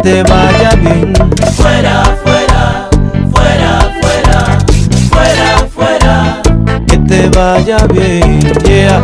te vaya bien. Fuera, fuera, fuera, fuera, fuera, fuera. Que te vaya bien, yeah.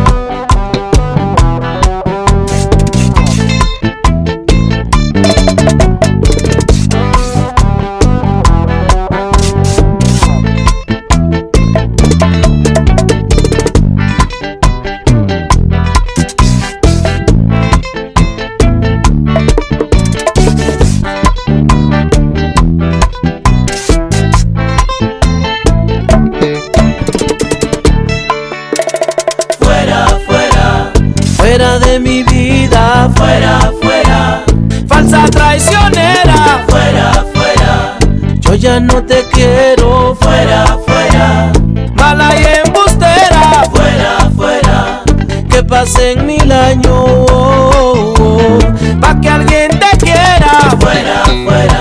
Fuera de mi vida, Fuera, fuera, falsa traicionera. fuera, fuera, Yo ya no te quiero, fuera, fuera, mala y embustera. fuera, fuera, Que pasen 1000 años pa' que alguien te quiera. fuera, fuera.